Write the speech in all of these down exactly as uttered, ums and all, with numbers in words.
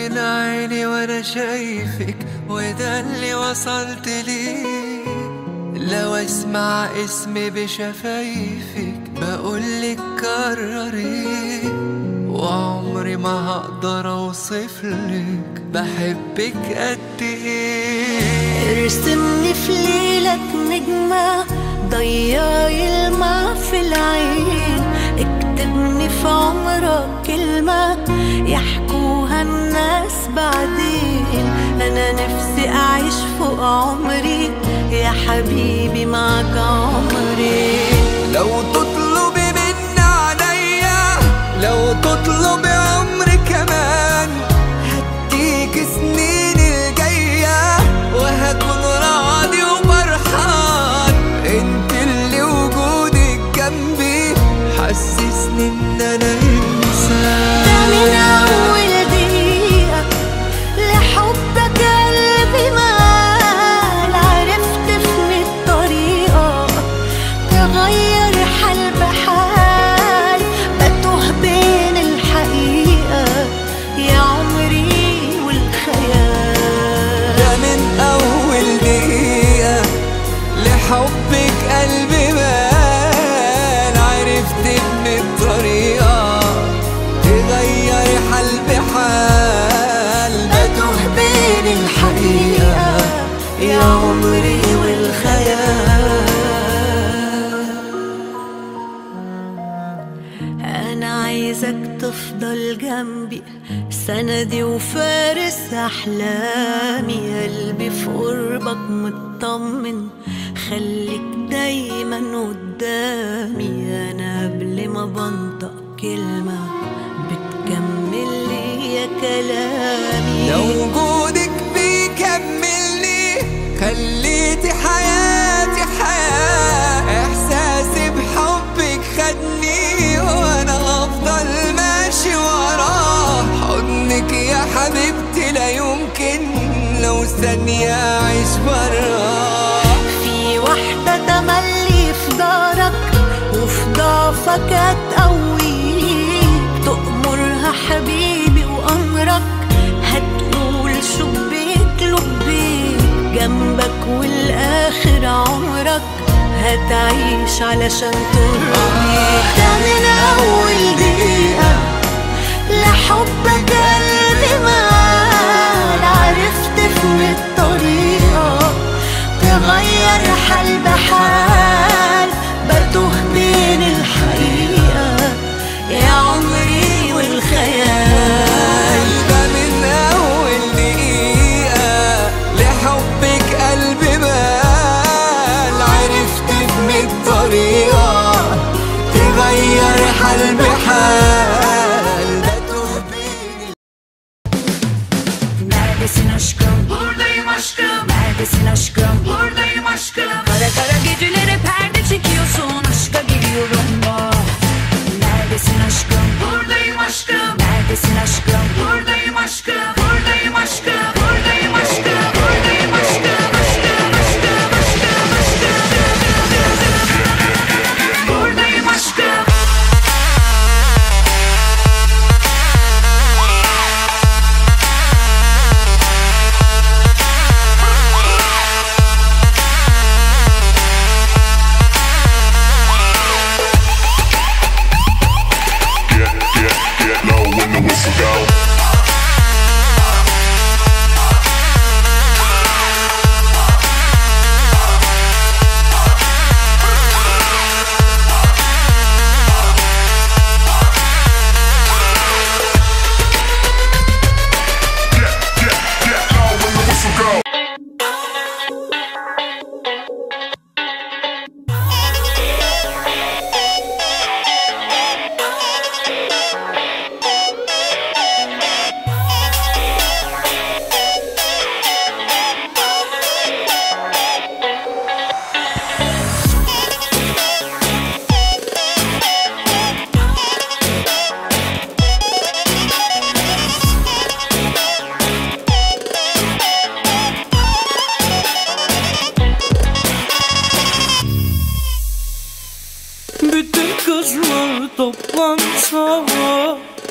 من عيني وانا شايفك، وده اللي وصلت ليه. لو اسمع اسمي بشفايفك بقولك كرري، وعمري ما هقدر اوصفلك بحبك قد ايه. ارسمني في ليلك نجمة ضيعي الماء في العين، اكتبني في عمرك كلمة يحكوها الناس بعدين. انا نفسي اعيش فوق عمري يا حبيبي معك عمري. لو تطلبي مني عليا، لو تطلبي عمري كمان، هديك سنين الجاية وهكون راضي وفرحان. انت اللي وجودك جنبي حسسني ان انا انسان. ده من اول دقيقة لحبك قلبي مال، عرفت في الطريقة تغير حال بحال. بتوه بين الحقيقة يا عمري والخيال. ده من اول دقيقة لحبك قلبي مال، عرفت ان الطريقة تغير حال بحال. بتوه بين الحقيقة يا عمري والخيال. أنا عايزك تفضل جنبي سندي وفارس أحلامي. قلبي في قربك مطمن، خليك دايما قدامي. أنا قبل ما بنطق كلمة بتكمل لي يا كلامي. لو وجودك بيكملني خليتي حياتي حياة، إحساسي بحبك خدني وأنا أفضل ماشي وراه. حضنك يا حبيبتي لا يمكن لو ثانية أعيش براه. في واحدة تملي في دارك وفي ضعفك هتقويك، تأمرها حبيبي وأمرك هتقول شبيك لبيك. جنبك والآخر عمرك هتعيش علشان ترضيك. ده من أول دقيقة لحبك قلبي مال، عرفت في الطريقة تغير حال بحال. بتوه بين الحقيقة يا عمري والخيال. ده من أول دقيقة لحبك قلبي مال، عرفت من الطريقة تغير حال بحال. بتوه بين. Neredesin aşkım? Buradayım aşkım. Neredesin aşkım? Buradayım aşkım. Kara kara gecelere perde çekiyorsun, aşka giriyorum bak. Neredesin aşkım? Buradayım aşkım. Neredesin aşkım? Buradayım aşkım. Buradayım aşkım. Buradayım aşkım. Buradayım aşkım. Aşkım, aşkım, aşkım, aşkım. Buradayım aşkım.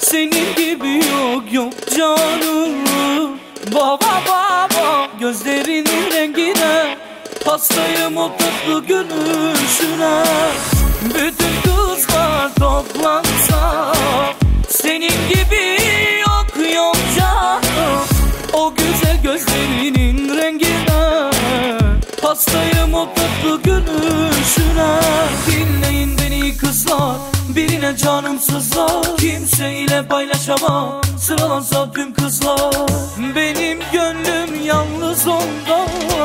senin gibi yok yok canım. Baba baba gözlerinin rengine, hastayım o tatlı gülüşüne. Bütün kızlar toplansa senin gibi yok yok canım. O güzel gözlerinin rengine, hastayım o tatlı gülüşüne. Dinleyin beni kızlar, birine canım sızlar, kimseyle paylaşamam sıralansa tüm kızlar. Benim gönlüm yalnız onda,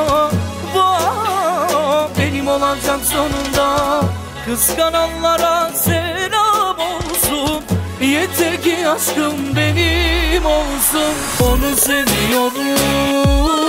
vah, benim olacak sonunda. Kıskananlara selam olsun, yeter ki aşkım benim olsun. Onu seviyorum.